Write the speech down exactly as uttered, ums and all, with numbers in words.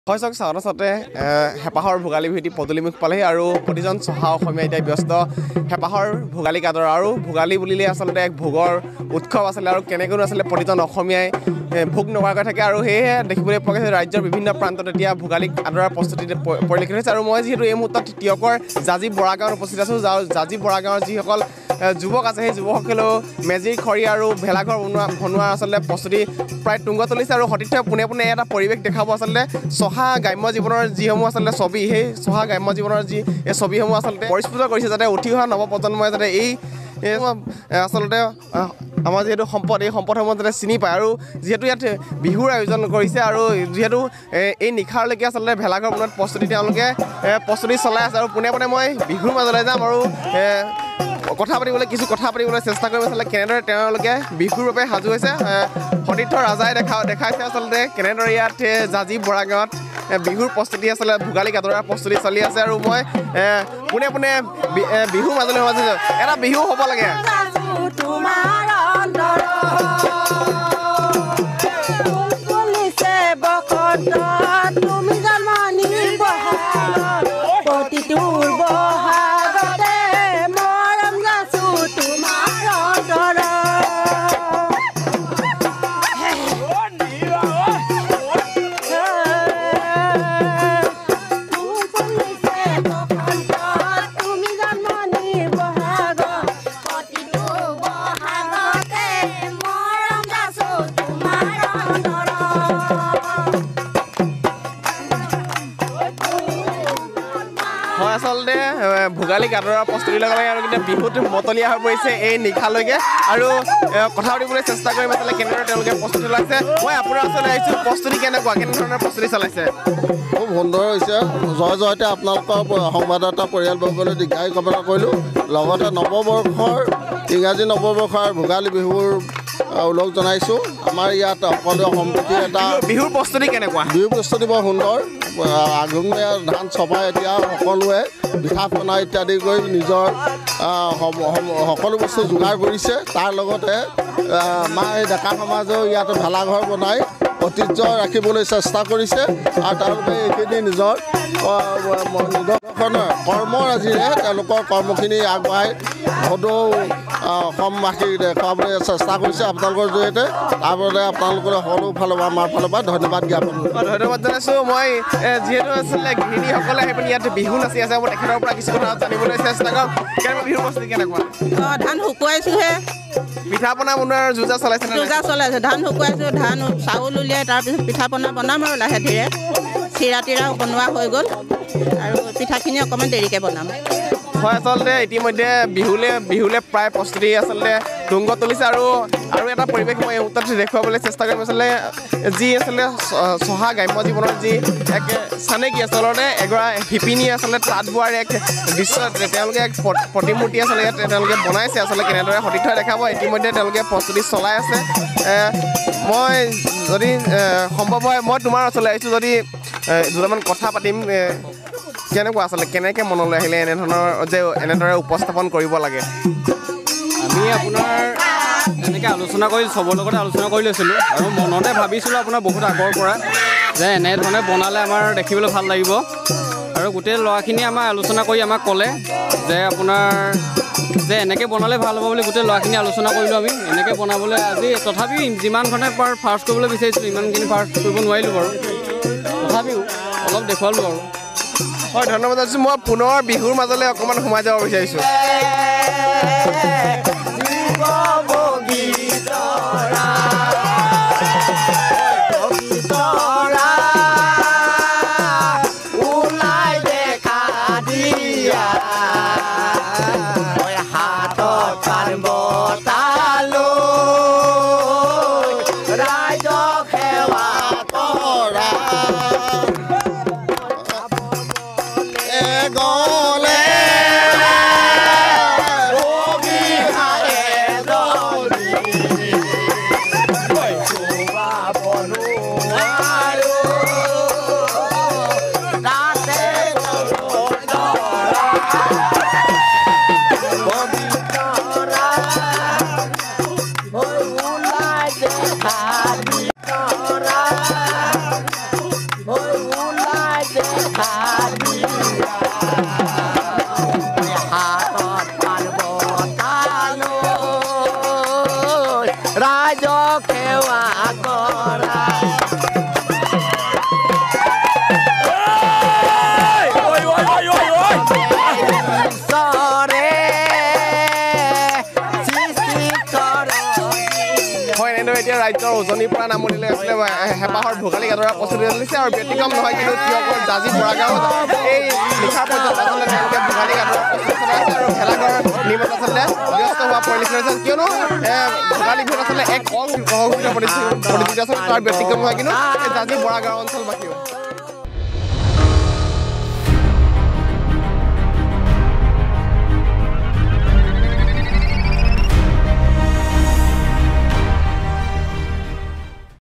হয় চাওক চাওঁতে হেঁপাহৰ ভোগালী ভীতি পদূলিমুখ পালেহি আৰু প্ৰতিজন চহা অসমীয়া এতিয়া ব্যস্ত হেঁপাহৰ ভোগালী কাদৰ আৰু ভোগালী বুলিলে আচলতে এক ভোগৰ উৎসৱ আছিলে আৰু কেনেকৈনো আচলতে প্ৰতিজন অসমীয়াই ভোগ নকৰাকৈ থাকে আৰু সেয়েহে দেখিবলৈ পোৱা গৈছে ৰাজ্যৰ বিভিন্ন প্ৰান্তত এতিয়া ভোগালী আদৰাৰ প্ৰস্তুতি পৰিলক্ষিত হৈছে আৰু মই যিহেতু এই মুহূৰ্তত তিয়কৰ জাজি বৰা গাঁৱত উপস্থিত আছোঁ জাজি বৰা গাঁৱৰ যিসকল যুৱক আছে সেই যুৱকসকলেও মেজিৰ খৰি আৰু ভেলাঘৰ বনোৱা বনোৱাৰ আচলতে প্ৰস্তুতি প্ৰায় তুংগ তুলিছে আৰু সতীৰ্থই পোনে পোনে এটা পৰিৱেশ দেখাব আচলতে চহা গ্ৰাম্য জীৱনৰ যিসমূহ আচলতে ছবি সেই চহা গ্ৰাম্য জীৱনৰ যি এই ছবিসমূহ আচলতে পৰিস্ফুট কৰিছে যাতে উঠি অহা নৱপ্ৰজন্মই যাতে এই আচলতে আমাৰ যিহেতু সম্পদ এই সম্পদসমূহ যাতে চিনি পায় আৰু যিহেতু ইয়াত বিহুৰ আয়োজন কৰিছে আৰু যিহেতু এই নিশাৰলৈকে আচলতে ভেলাঘৰ বনোৱাৰ প্ৰস্তুতি তেওঁলোকে প্ৰস্তুতি চলাই আছে আৰু পোনে পোনে মই বিহুৰ মাজলৈ যাম আৰু কথা পাতিবলৈ কিছু কথা পাতিবলৈ চেষ্টা কৰিম আচলতে কেনেদৰে তেওঁলোকে বিহুৰ বাবে সাজু হৈছে সতীৰ্থ ৰাজাই দেখা দেখাইছে আচলতে কেনেদৰে ইয়াত জাজি বৰা গাঁৱত বিহুৰ প্ৰস্তুতি আচলতে ভোগালী আদৰাৰ প্ৰস্তুতি চলি আছে আৰু মই পোনে পোনে বিহুৰ মাজলৈ সোমাইছোঁ এটা বিহু হ'ব লাগে আচলতে ভোগালী আদৰাৰ প্ৰস্তুতিৰ লগে লগে আৰু কিন্তু বিহুত মতলীয়া হৈ পৰিছে এই নিশালৈকে আৰু কথা পাতিবলৈ চেষ্টা কৰিম আচলতে কেনেদৰে তেওঁলোকে প্ৰস্তুতি চলাইছে মই আপোনাৰ ওচৰলৈ আহিছোঁ প্ৰস্তুতি কেনেকুৱা কেনেধৰণৰ প্ৰস্তুতি চলাইছে খুব সুন্দৰ হৈছে জয় জয়তে আপোনালোকৰ সংবাদদাতা পৰিয়ালবৰ্গলৈ দীৰ্ঘায়ু কামনা কৰিলোঁ লগতে নৱবৰ্ষৰ ইংৰাজী নৱবৰ্ষৰ ভোগালী বিহুৰ উল্লেখ জনাইছোঁ আমাৰ ইয়াত সকলোৱে সম্প্ৰীতি এটা বিহুৰ প্ৰস্তুতি কেনেকুৱা বিহুৰ প্ৰস্তুতি বৰ সুন্দৰ আঘোণমহীয়া ধান চপাই এতিয়া সকলোৱে পিঠা পনা ইত্যাদি কৰি নিজৰ সকলো বস্তু যোগাৰ কৰিছে তাৰ লগতে আমাৰ এই ডেকা সমাজেও ইয়াত ভেলাঘৰ বনাই ঐতিহ্য ৰাখিবলৈ চেষ্টা কৰিছে আৰু তেওঁলোকে এইখিনি নিজৰ নিদৰ্শন কৰ্মৰাজিৰে তেওঁলোকৰ কৰ্মখিনি আগবঢ়াই সদৌ অসমবাসীক দেখুৱাবলৈ চেষ্টা কৰিছে আপোনালোকৰ জৰিয়তে তাৰ বাবে আপোনালোকৰ সকলো ফালৰ পৰা আমাৰ ফালৰ পৰা ধন্যবাদ জ্ঞাপন ধন্যবাদ জনাইছোঁ মই যিহেতু আচলতে গৃহিণীসকলে আহি পিনি ইয়াত বিহু নাচি আছে মই তেখেতৰ পৰা কিছু কথা জানিবলৈ চেষ্টা কৰিম কেনেকুৱা বিহুৰ প্ৰস্তুতি কেনেকুৱা অঁ ধান শুকুৱাইছোঁহে পিঠা পনা বনোৱাৰ যোজা চলাইছে যোজা চলাইছে ধান শুকুৱাইছোঁ ধান চাউল উলিয়াই তাৰপিছত পিঠা পনা বনাম আৰু লাহে ধীৰে চিৰা তিৰাও বনোৱা হৈ গ'ল আৰু পিঠাখিনি অকণমান দেৰিকৈ বনাম হয় আচলতে ইতিমধ্যে বিহুলৈ বিহুলৈ প্ৰায় প্ৰস্তুতি আচলতে তুংগ তুলিছে আৰু আৰু এটা পৰিৱেশ মই এই মুহূৰ্তত দেখুৱাবলৈ চেষ্টা কৰিম আচলতে যি আচলতে চহা গ্ৰাম্য জীৱনৰ যি এক চানেকি আচলতে এগৰাকী শিপিনী আচলতে তাঁত বোৱাৰ এক দৃশ্য তেওঁলোকে এক প্ৰতিমূৰ্তি আচলতে ইয়াত তেওঁলোকে বনাইছে আচলতে কেনেদৰে সতীৰ্থই দেখাব ইতিমধ্যে তেওঁলোকে প্ৰস্তুতি চলাই আছে মই যদি সম্ভৱ হয় মই তোমাৰ ওচৰলৈ আহিছোঁ যদি দুটামান কথা পাতিম কেনেকুৱা আচলতে কেনেকৈ মনলৈ আহিলে এনেধৰণৰ যে এনেদৰে উপস্থাপন কৰিব লাগে আমি আপোনাৰ এনেকৈ আলোচনা কৰি চবৰ লগতে আলোচনা কৰি লৈছিলোঁ আৰু মনতে ভাবিছিলোঁ আপোনাৰ বহুত আগৰ পৰা যে এনেধৰণে বনালে আমাৰ দেখিবলৈ ভাল লাগিব আৰু গোটেই ল'ৰাখিনিয়ে আমাৰ আলোচনা কৰি আমাক ক'লে যে আপোনাৰ যে এনেকৈ বনালে ভাল হ'ব বুলি গোটেই ল'ৰাখিনি আলোচনা কৰিলোঁ আমি এনেকৈ বনাবলৈ আজি তথাপিও যিমানখনে পাৰ ফাৰ্ষ্ট কৰিবলৈ বিচাৰিছিলোঁ ইমানখিনি ফাৰ্ষ্ট কৰিব নোৱাৰিলোঁ বাৰু তথাপিও অলপ দেখুৱালোঁ আৰু হয় ধন্যবাদ জনাইছোঁ মই পুনৰ বিহুৰ মাজলৈ অকণমান সোমাই যাব বিচাৰিছোঁ গলে ৰাইজক সেৱা কৰা হয় এনেদৰে এতিয়া ৰাজ্যৰ উজনিৰ পৰা নামনিলৈ আছিলে হেঁপাহৰ ভোগালী গাদৰা প্ৰস্তুতি চলিছে আৰু ব্যতিক্ৰম নহয় কিন্তু তিয়কৰ জাজি বৰা গাঁৱত এই নিশাৰ পৰ্যন্ত আচলতে তেওঁলোকে ভোগালী গাদৰা প্ৰস্তুতি চলাই আছে আৰু ভেলাঘৰ নিৰ্মাণত আচলতে ব্যস্ত হোৱা পৰিলক্ষিত হৈছে কিয়নো ভোগালী বিহুত আচলতে এক অসহযোগিতা প্ৰতিযোগিতা আচলতে তাৰ ব্যতিক্ৰম নহয় কিন্তু এই জাজি বৰা গাঁও অঞ্চলবাসীও